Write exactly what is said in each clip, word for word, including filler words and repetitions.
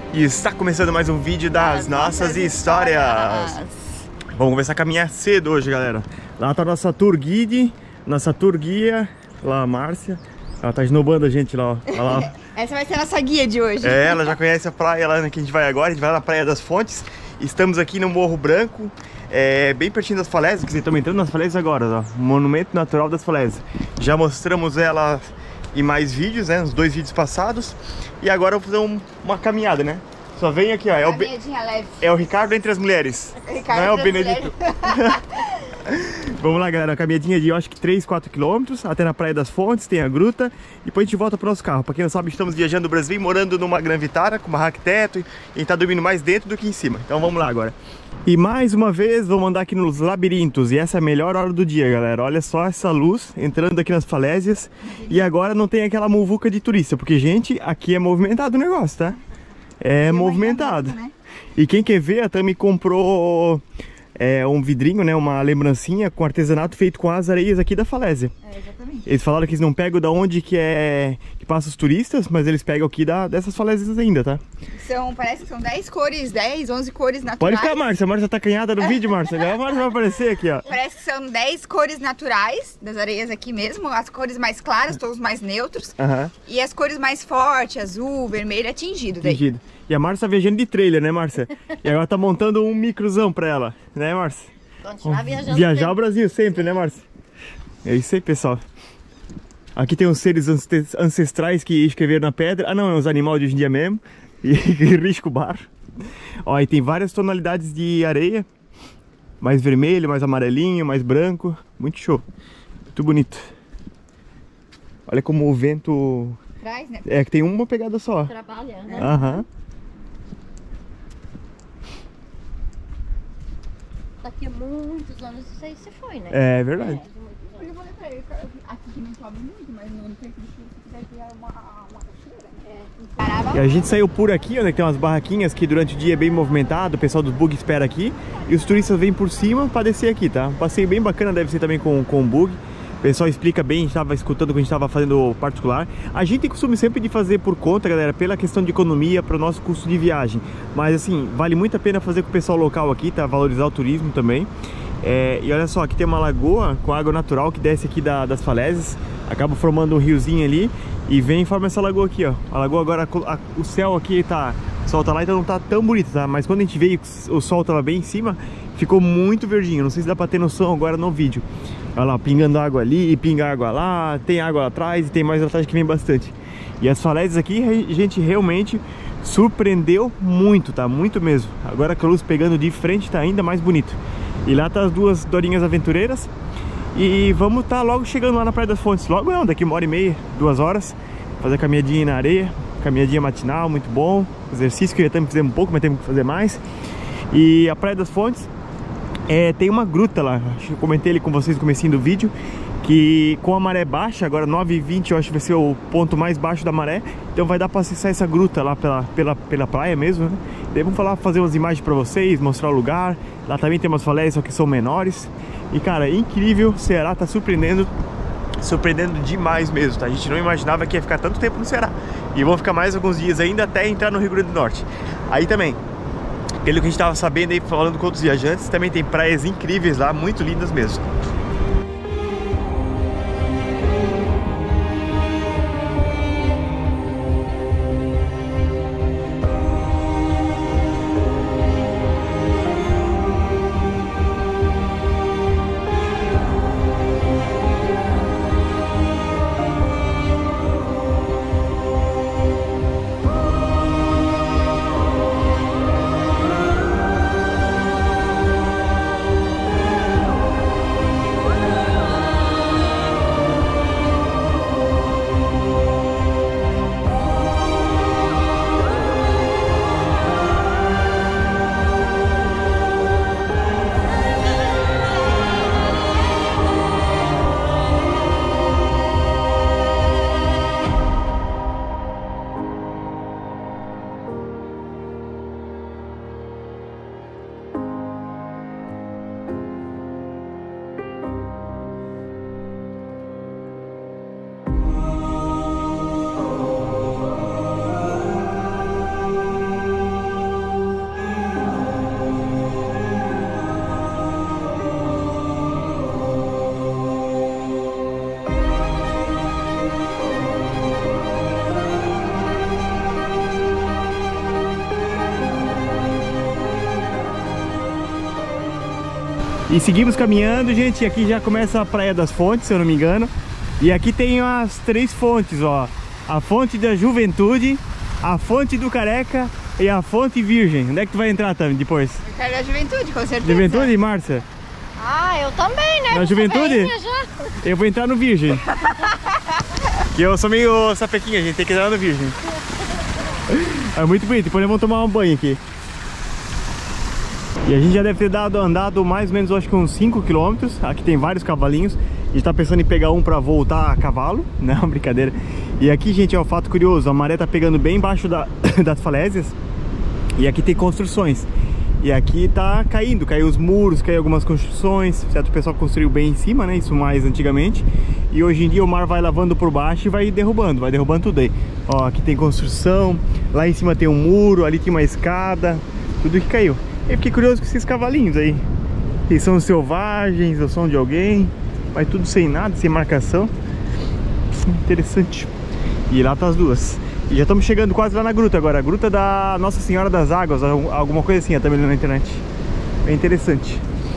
E está começando mais um vídeo das nossas histórias. Vamos começar a caminhar cedo hoje, galera. Lá tá a nossa tour guide, nossa tour guia, lá a Márcia. Ela tá esnobando a gente lá, ó. Olha lá. Essa vai ser a nossa guia de hoje. É, ela já conhece a praia lá que a gente vai agora. A gente vai na Praia das Fontes. Estamos aqui no Morro Branco, é, bem pertinho das falésias, que vocês estão entrando nas falésias agora, ó. Monumento Natural das Falésias. Já mostramos ela em mais vídeos, né? Nos dois vídeos passados. E agora eu vou fazer um, uma caminhada, né? Só vem aqui, ó. É o, Be... leve. é o Ricardo entre as mulheres. Ricardo não é o Benedito. Vamos lá, galera. Uma caminhadinha de, eu acho que três, quatro quilômetros até na Praia das Fontes, tem a gruta. Depois a gente volta pro nosso carro. Pra quem não sabe, estamos viajando no Brasil, morando numa Gran Vitara, com barraca teto. E a gente tá dormindo mais dentro do que em cima. Então vamos lá agora. E mais uma vez, vamos andar aqui nos labirintos. E essa é a melhor hora do dia, galera. Olha só essa luz entrando aqui nas falésias. E agora não tem aquela muvuca de turista, porque, gente, aqui é movimentado o negócio, tá? É movimentado. Né? E quem quer ver, a Tami comprou é, um vidrinho, né? Uma lembrancinha com artesanato feito com as areias aqui da falésia. É, exatamente. Eles falaram que eles não pegam da onde que é que passa os turistas, mas eles pegam aqui da, dessas falésias ainda, tá? São, parece que são dez cores, dez, onze cores naturais. Pode ficar, Márcia. A Márcia tá acanhada no vídeo, Márcia. A Márcia vai aparecer aqui, ó. Parece que são dez cores naturais das areias aqui mesmo. As cores mais claras, todos mais neutros. Uhum. E as cores mais fortes, azul, vermelho, é tingido daí. Tingido. E a Márcia tá viajando de trailer, né, Márcia? E agora tá montando um microzão pra ela, né, Márcia? Continuar viajando. Viajar sempre. O Brasil sempre, né, Márcia? É isso aí, pessoal. Aqui tem os seres ancestrais que escreveram na pedra. Ah, não, é os animais de hoje em dia mesmo. E risco bar. Ó, e tem várias tonalidades de areia. Mais vermelho, mais amarelinho, mais branco. Muito show. Muito bonito. Olha como o vento... Traz, né? É que tem uma pegada só. Trabalha, né? Aham. Uhum. Daqui a muitos anos isso aí se foi, né? É verdade. É, eu falei pra ele, aqui que não sobe muito, mas no tempo de chuva, se quiser criar uma, uma cachoeira, né? É. E a gente saiu por aqui, onde tem umas barraquinhas que durante o dia é bem movimentado, o pessoal dos bug espera aqui. E os turistas vêm por cima para descer aqui, tá? Um passeio bem bacana, deve ser também com, com o bug. O pessoal explica bem, a gente estava escutando quando a gente estava fazendo particular. A gente tem costume sempre de fazer por conta, galera, pela questão de economia, para o nosso custo de viagem. Mas assim, vale muito a pena fazer com o pessoal local aqui, tá? Valorizar o turismo também. É, e olha só, aqui tem uma lagoa com água natural que desce aqui da, das falésias. Acaba formando um riozinho ali e vem e forma essa lagoa aqui, ó. A lagoa agora, a, o céu aqui tá... O sol tá lá, então não tá tão bonito, tá? Mas quando a gente veio, o sol tava bem em cima, ficou muito verdinho. Não sei se dá pra ter noção agora no vídeo. Olha lá, pingando água ali, pinga água lá, tem água lá atrás e tem mais lá atrás que vem bastante. E as falésias aqui, a gente realmente surpreendeu muito, tá? Muito mesmo. Agora com a luz pegando de frente, tá ainda mais bonito. E lá tá as duas Dorinhas aventureiras. E vamos tá logo chegando lá na Praia das Fontes. Logo não, daqui uma hora e meia, duas horas. Fazer a caminhadinha na areia. Caminhadinha matinal, muito bom. Exercício que já também fizemos um pouco, mas temos que fazer mais. E a Praia das Fontes é, tem uma gruta lá. Acho que eu comentei ali com vocês no comecinho do vídeo, que com a maré baixa, agora nove e vinte eu acho que vai ser o ponto mais baixo da maré. Então vai dar para acessar essa gruta lá pela, pela, pela praia mesmo, né? Daí vamos falar, fazer umas imagens para vocês, mostrar o lugar. Lá também tem umas falésias, só que são menores. E cara, é incrível, o Ceará tá surpreendendo. Surpreendendo demais mesmo, tá? A gente não imaginava que ia ficar tanto tempo no Ceará. E vão ficar mais alguns dias ainda até entrar no Rio Grande do Norte. Aí também, pelo que a gente tava sabendo aí, falando com outros viajantes, também tem praias incríveis lá, muito lindas mesmo. E seguimos caminhando, gente, e aqui já começa a Praia das Fontes, se eu não me engano. E aqui tem as três fontes, ó. A fonte da juventude, a fonte do careca e a fonte virgem. Onde é que tu vai entrar, Tami, depois? Eu quero a juventude, com certeza. Juventude, Márcia? Ah, eu também, né? Na Eu sou juventude? velhinha já. Eu vou entrar no virgem. Que eu sou meio sapequinha, gente, tem que entrar no virgem. É muito bonito, depois vamos tomar um banho aqui. E a gente já deve ter dado, andado mais ou menos, eu acho que uns cinco quilômetros. Aqui tem vários cavalinhos. A gente tá pensando em pegar um pra voltar a cavalo. Não, brincadeira. E aqui, gente, é um fato curioso. A maré tá pegando bem embaixo da, das falésias. E aqui tem construções. E aqui tá caindo. Caiu os muros, caiu algumas construções. Certo? O pessoal construiu bem em cima, né? Isso mais antigamente. E hoje em dia o mar vai lavando por baixo e vai derrubando. Vai derrubando tudo aí. Ó, aqui tem construção. Lá em cima tem um muro. Ali tem uma escada. Tudo que caiu. Eu fiquei curioso com esses cavalinhos aí. Eles são selvagens ou são de alguém? Mas tudo sem nada, sem marcação. Interessante. E lá tá as duas. E já estamos chegando quase lá na gruta agora. A gruta da Nossa Senhora das Águas. Alguma coisa assim, eu também na internet. É interessante.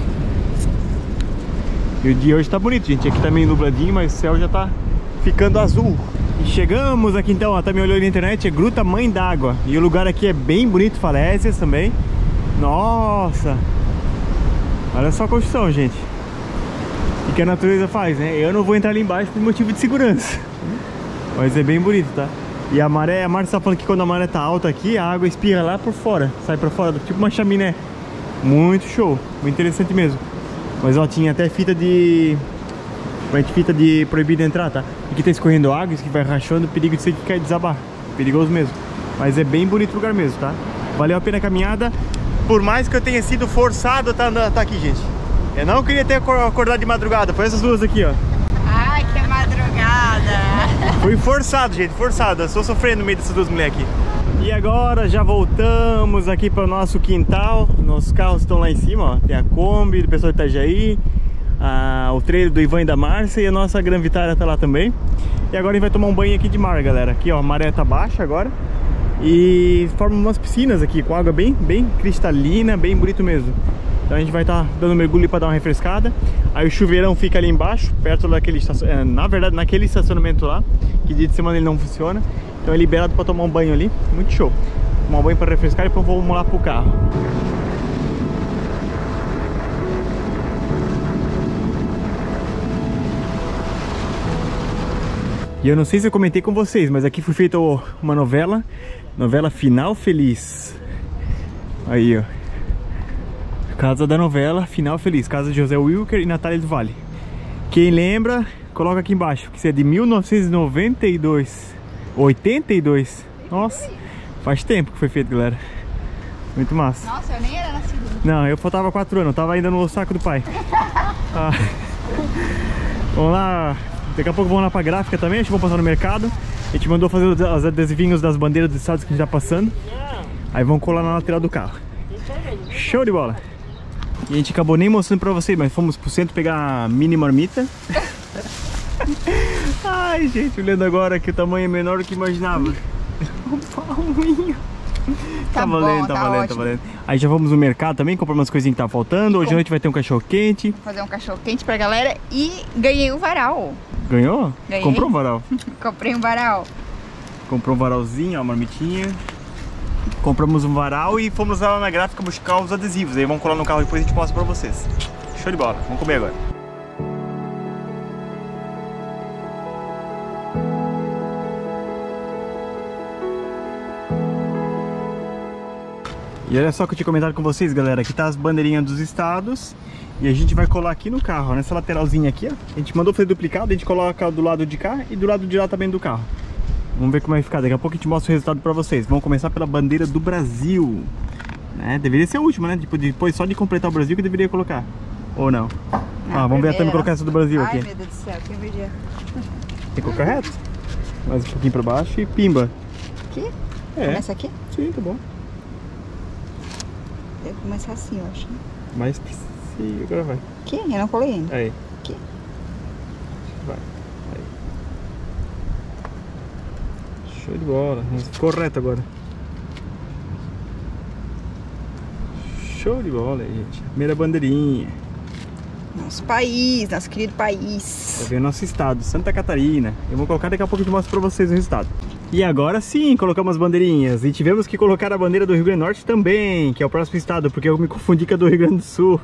E o dia hoje tá bonito, gente. Aqui tá meio nubladinho, mas o céu já tá ficando azul. E chegamos aqui então, ó, também olhou na internet. É Gruta Mãe d'Água. E o lugar aqui é bem bonito, falésias também. Nossa! Olha só a construção, gente. O que a natureza faz, né? Eu não vou entrar ali embaixo por motivo de segurança. Mas é bem bonito, tá? E a maré, a Marcia tá falando que quando a maré tá alta aqui, a água espirra lá por fora. Sai pra fora, tipo uma chaminé. Muito show, muito interessante mesmo. Mas ó, tinha até fita de... fita de proibido entrar, tá? Aqui tá escorrendo água, isso que vai rachando, perigo de você cair desabar. Perigoso mesmo. Mas é bem bonito o lugar mesmo, tá? Valeu a pena a caminhada. Por mais que eu tenha sido forçado a tá, tá aqui, gente. Eu não queria ter acordado de madrugada. Foi essas duas aqui, ó. Ai, que madrugada. Fui forçado, gente, forçado. Eu estou sofrendo no meio dessas duas mulheres aqui. E agora já voltamos aqui para o nosso quintal. Nossos carros estão lá em cima, ó. Tem a Kombi do pessoal de Itajaí, a, o trailer do Ivan e da Márcia, e a nossa Gran Vitara tá lá também. E agora a gente vai tomar um banho aqui de mar, galera. Aqui, ó, a maré tá baixa agora. E formam umas piscinas aqui com água bem, bem cristalina, bem bonito mesmo. Então a gente vai estar tá dando mergulho para dar uma refrescada. Aí o chuveirão fica ali embaixo, perto daquele estacionamento, na verdade naquele estacionamento lá, que dia de semana ele não funciona. Então é liberado para tomar um banho ali, muito show. Tomar um banho para refrescar e depois vamos lá pro carro. E eu não sei se eu comentei com vocês, mas aqui foi feita uma novela, novela Final Feliz. Aí, ó. Casa da novela Final Feliz, casa de José Wilker e Natália do Vale. Quem lembra, coloca aqui embaixo, que isso é de mil novecentos e noventa e dois, oitenta e dois. Nossa, faz tempo que foi feito, galera. Muito massa. Nossa, eu nem era nascido. Não, eu faltava quatro anos, eu tava ainda no saco do pai. Ah. Vamos lá. Daqui a pouco vamos lá pra gráfica também, a gente vai passar no mercado. A gente mandou fazer os adesivinhos das bandeiras dos estados que a gente tá passando. Aí vamos colar na lateral do carro. Show de bola! E a gente acabou nem mostrando pra vocês, mas fomos pro centro pegar a mini marmita. Ai, gente, olhando agora que o tamanho é menor do que imaginava. Um palminho. Tá, tá valendo, bom, tá, tá valendo, ótimo. Tá valendo. Aí já vamos no mercado também, comprar umas coisinhas que tá faltando. Hoje à noite vai ter um cachorro quente. Fazer um cachorro quente pra galera e ganhei um varal. Ganhou? Ganhei. Comprou um varal? Comprei um varal. Comprou um varalzinho, ó, uma marmitinha. Compramos um varal e fomos lá na gráfica buscar os adesivos. Aí vamos colar no carro e depois a gente mostra pra vocês. Show de bola, vamos comer agora. E olha só que eu tinha comentado com vocês, galera. Aqui tá as bandeirinhas dos estados. E a gente vai colar aqui no carro, ó, nessa lateralzinha aqui, ó. A gente mandou fazer duplicado, a gente coloca do lado de cá e do lado de lá também do carro. Vamos ver como vai ficar, daqui a pouco a gente mostra o resultado pra vocês. Vamos começar pela bandeira do Brasil, né? Deveria ser a última, né? Tipo, depois só de completar o Brasil que deveria colocar. Ou não? não ah, vamos ver a Tami colocar essa do Brasil. Ai, aqui. Ai, meu Deus do céu, que envidia. Tem que colocar reto. Mais um pouquinho pra baixo e pimba. Aqui? É. Começa aqui? Sim, tá bom. Deve começar assim, eu acho. Mais sim, agora vai. Aqui? Eu não colei ainda. Aí. Aqui. Vai. Aí. Show de bola. Ficou reto agora. Show de bola aí, gente. Primeira bandeirinha. Nosso país, nosso querido país. Pra ver o nosso estado, Santa Catarina. Eu vou colocar daqui a pouco e mostro pra vocês o resultado. E agora sim, colocamos bandeirinhas. E tivemos que colocar a bandeira do Rio Grande do Norte também, que é o próximo estado, porque eu me confundi com a do Rio Grande do Sul.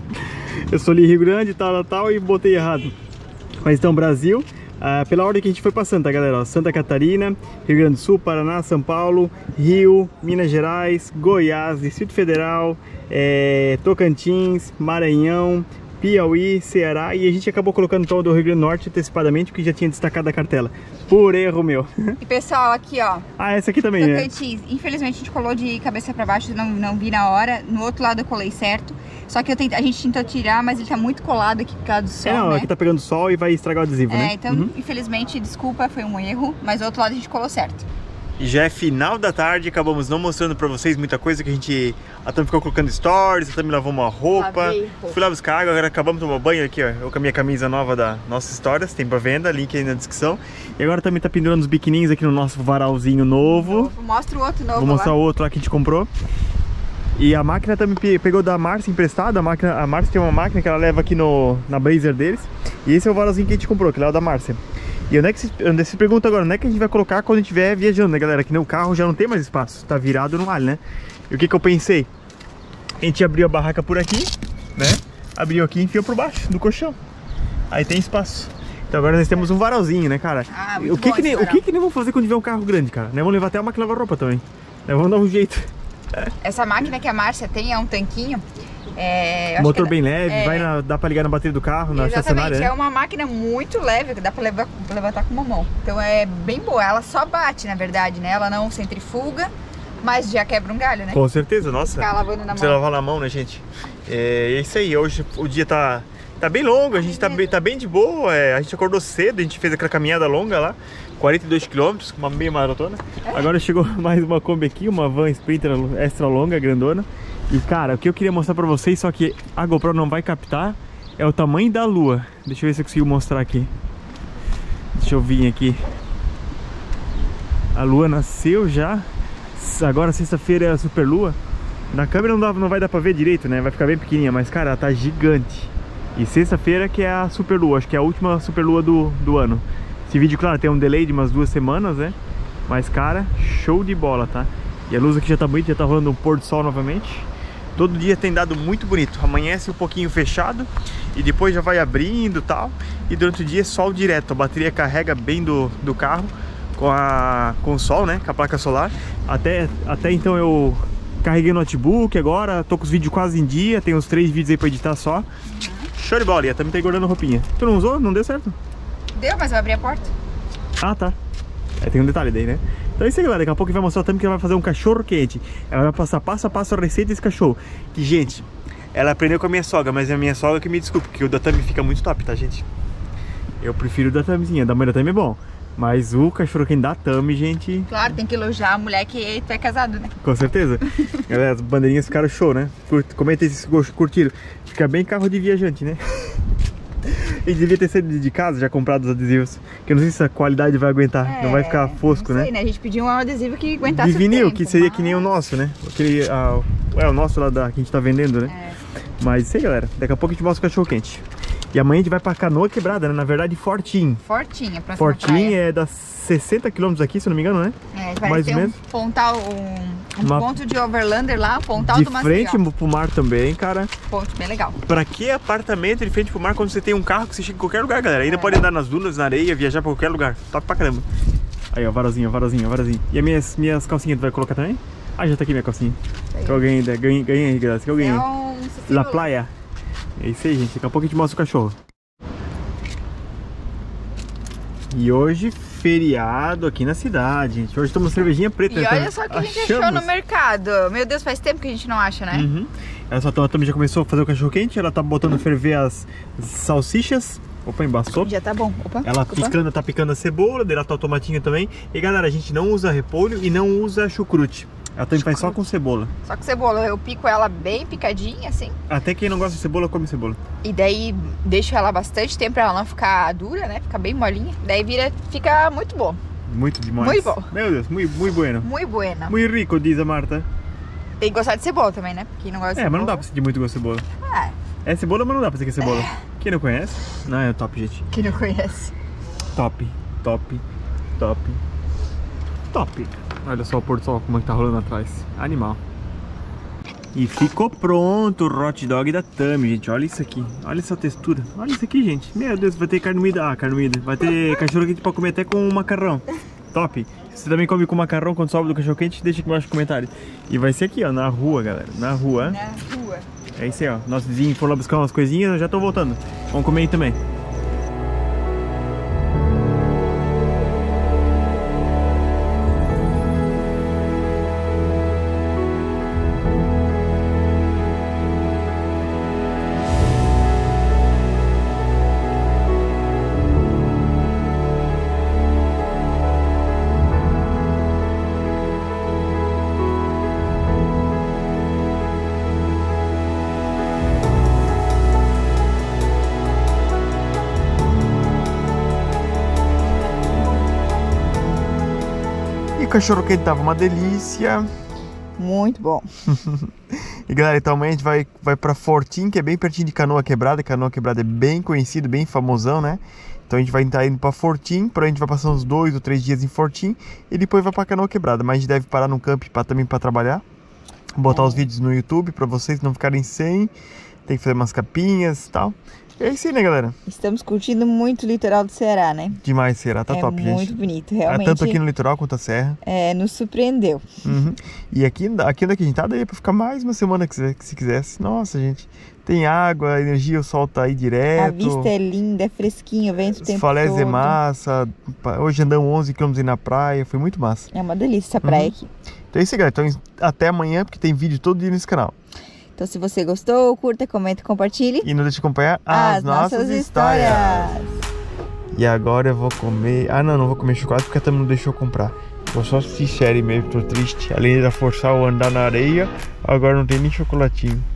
Eu sou ali Rio Grande, tal, tal, tal, e botei errado. Mas então, Brasil, ah, pela ordem que a gente foi passando, tá, galera? Ó, Santa Catarina, Rio Grande do Sul, Paraná, São Paulo, Rio, Minas Gerais, Goiás, Distrito Federal, é, Tocantins, Maranhão, Piauí, Ceará, e a gente acabou colocando todo o Rio Grande do Norte antecipadamente, porque já tinha destacado a cartela. Por erro meu. E pessoal, aqui ó. Ah, essa aqui também, né? Tocantins. Infelizmente a gente colou de cabeça pra baixo, não, não vi na hora. No outro lado eu colei certo. Só que eu tente, a gente tentou tirar, mas ele tá muito colado aqui por causa do sol, É, não, né? aqui tá pegando sol e vai estragar o adesivo, É, né? então, Uhum. infelizmente, desculpa, foi um erro. Mas do outro lado a gente colou certo. E já é final da tarde, acabamos não mostrando pra vocês muita coisa que a gente... A Tami ficou colocando stories, a Tami lavou uma roupa, Lavei roupa. fui lá buscar água, agora acabamos de tomar banho aqui, ó. Eu com a minha camisa nova da Nossas Histórias, tem pra venda, link aí na descrição. E agora também tá pendurando os biquininhos aqui no nosso varalzinho novo. Mostra o outro novo. Vou mostrar lá. o outro lá que a gente comprou. E a máquina também pegou da Márcia emprestada. A, máquina, a Márcia tem uma máquina que ela leva aqui no, na Blazer deles. E esse é o varalzinho que a gente comprou, que é o da Márcia. E onde é que se, onde se pergunta agora, onde é que a gente vai colocar quando a gente estiver viajando, né, galera? Que nem o carro já não tem mais espaço, tá virado no alho, né? E o que que eu pensei? A gente abriu a barraca por aqui, né? Abriu aqui e enfiou por baixo do colchão. Aí tem espaço. Então agora nós temos um varalzinho, né, cara? Ah, muito o que bom que nem, esse o que que nem vamos fazer quando tiver um carro grande, cara? Nós vamos levar até uma máquina de lavar roupa também. Nós vamos dar um jeito. Essa máquina que a Márcia tem é um tanquinho. É, eu acho Motor que é- bem leve, é, vai na, dá pra ligar na bateria do carro, na estacionária, Exatamente, né? é uma máquina muito leve, que dá pra levar, levantar com uma mão. Então é bem boa, ela só bate, na verdade, né? Ela não centrifuga, mas já quebra um galho, né? Com certeza, nossa. Ficar lavando na Precisa mão. lavar na mão, né, gente? É, é isso aí, hoje o dia tá, tá bem longo, a gente tá bem, tá bem de boa. É, a gente acordou cedo, a gente fez aquela caminhada longa lá, quarenta e dois quilômetros, uma meia maratona. É. Agora chegou mais uma Kombi aqui, uma van Sprinter extra longa, grandona. E cara, o que eu queria mostrar pra vocês, só que a GoPro não vai captar, é o tamanho da lua. Deixa eu ver se eu consigo mostrar aqui. Deixa eu vir aqui. A lua nasceu já. Agora sexta-feira é a super lua. Na câmera não, dá, não vai dar pra ver direito, né? Vai ficar bem pequenininha, mas cara, ela tá gigante. E sexta-feira que é a super lua, acho que é a última super lua do, do ano. Esse vídeo, claro, tem um delay de umas duas semanas, né? Mas cara, show de bola, tá? E a luz aqui já tá bonita, já tá rolando um pôr do sol novamente. Todo dia tem dado muito bonito. Amanhece um pouquinho fechado e depois já vai abrindo e tal. E durante o dia é sol direto. A bateria carrega bem do, do carro com, a, com o sol, né? Com a placa solar. Até, até então eu carreguei o notebook agora. Tô com os vídeos quase em dia. Tem uns três vídeos aí pra editar só. Show de bola. E a Tami tá engordando roupinha. Tu não usou? Não deu certo? Deu, mas eu abri a porta. Ah, tá. É, tem um detalhe daí, né? Então é isso aí, galera. Daqui a pouco vai mostrar também que ela vai fazer um cachorro quente. Ela vai passar passo a passo a receita desse cachorro. Que, gente, ela aprendeu com a minha sogra, mas é a minha sogra que me desculpe, porque o da Tami fica muito top, tá, gente? Eu prefiro o da Tamizinha. Da mãe da Tami é bom. Mas o cachorro quente da Tami, gente... Claro, tem que elogiar a mulher que tu é casado, né? Com certeza. Galera, as bandeirinhas ficaram show, né? Comenta aí se curtiram. Fica bem carro de viajante, né? E devia ter sido de casa, já comprado os adesivos. Que eu não sei se a qualidade vai aguentar. É, não vai ficar fosco, não né? sei, né? A gente pediu um adesivo que aguentasse De vinil, o tempo, que seria mas... que nem o nosso, né? Aquele, ah, é o nosso lá da, que a gente tá vendendo, né? É. Mas isso aí, galera. Daqui a pouco a gente mostra o cachorro quente. E amanhã a gente vai pra Canoa Quebrada, né? Na verdade, Fortim. Fortinha, pra Fortim é das sessenta quilômetros aqui, se eu não me engano, né? É, parece mais ter ou um menos. pontal, um, um Uma- ponto de overlander lá, um pontal De do Maceió. frente pro mar também, cara. Ponto bem legal. Pra que apartamento de frente pro mar quando você tem um carro que você chega em qualquer lugar, galera? Ainda É. pode andar nas dunas, na areia, viajar pra qualquer lugar. Top pra caramba. Aí, ó, varalzinho, varalzinho, varalzinho. E as minhas, minhas calcinhas tu vai colocar também? Ah, já tá aqui minha calcinha. aí. Que eu ganhei, ganhei, ganhei, graças que eu ganhei. É um La Playa. É isso aí, gente. Daqui a pouco a gente mostra o cachorro. E hoje, feriado aqui na cidade, gente. Hoje tomamos cervejinha preta. E né? olha só o que a gente achou Achamos. no mercado. Meu Deus, faz tempo que a gente não acha, né? Uhum. Ela só tá, também já começou a fazer o cachorro quente. Ela tá botando ferver as salsichas. Opa, embaçou. Já tá bom. Opa, Ela opa. picando, tá picando a cebola, daí ela tá o tomatinho também. E galera, a gente não usa repolho e não usa chucrute. Ela também faz só com cebola. Só com cebola, eu pico ela bem picadinha, assim. Até quem não gosta de cebola, come cebola. E daí deixo ela bastante tempo pra ela não ficar dura, né? Ficar bem molinha. Daí vira, fica muito bom. Muito demais. Muito bom. Meu Deus, muito, muito bueno. Muito buena. Muito rico, diz a Marta. Tem que gostar de cebola também, né? Quem não gosta de É, cebola. mas não dá pra sentir muito gosto de cebola. Ah, É cebola, mas não dá pra dizer que é cebola. Quem não conhece? Não, é top, gente. Quem não conhece? Top, top, top, top. Olha só o pôr do sol, como é que tá rolando atrás. Animal. E ficou pronto o hot dog da Tami, gente. Olha isso aqui. Olha essa textura. Olha isso aqui, gente. Meu Deus, vai ter carne moída. Ah, carne moída. Vai ter cachorro quente pra comer até com macarrão. Top. Se você também come com macarrão quando sobe do cachorro quente, deixa aqui embaixo no comentário. E vai ser aqui, ó, na rua, galera. Na rua. Na rua. É isso aí, ó. Nosso vizinho foi lá buscar umas coisinhas, eu já tô voltando. Vamos comer aí também. E o cachorro quente tava uma delícia. Muito bom. E galera, então amanhã a gente vai, vai pra Fortim, que é bem pertinho de Canoa Quebrada. Canoa Quebrada é bem conhecido, bem famosão, né? Então a gente vai estar indo pra Fortim, por aí a gente vai passar uns dois ou três dias em Fortim e depois vai pra Canoa Quebrada. Mas a gente deve parar num camp pra, também pra trabalhar. Botar é. os vídeos no YouTube pra vocês não ficarem sem. Tem que fazer umas capinhas e tal. E é isso aí, né, galera? Estamos curtindo muito o litoral do Ceará, né? Demais, Ceará, tá é top, gente. É muito bonito, realmente. Tanto aqui no litoral quanto a serra. É, nos surpreendeu. Uhum. E aqui, aqui onde a gente tá, daí pra ficar mais uma semana que se quisesse. Nossa, gente. Tem água, a energia, o sol tá aí direto. A vista é linda, é fresquinho, vento o tempo Falés todo. é massa. Hoje andamos onze quilômetros aí na praia, foi muito massa. É uma delícia essa praia uhum. aqui. Então é isso aí, galera. Então até amanhã, porque tem vídeo todo dia nesse canal. Então se você gostou, curta, comenta, compartilhe. E não deixe de acompanhar as, as nossas, nossas histórias. histórias. E agora eu vou comer... Ah, não, não vou comer chocolate porque a Tami não deixou comprar. Vou só assistir série mesmo, tô triste. Além de forçar o andar na areia, agora não tem nem chocolatinho.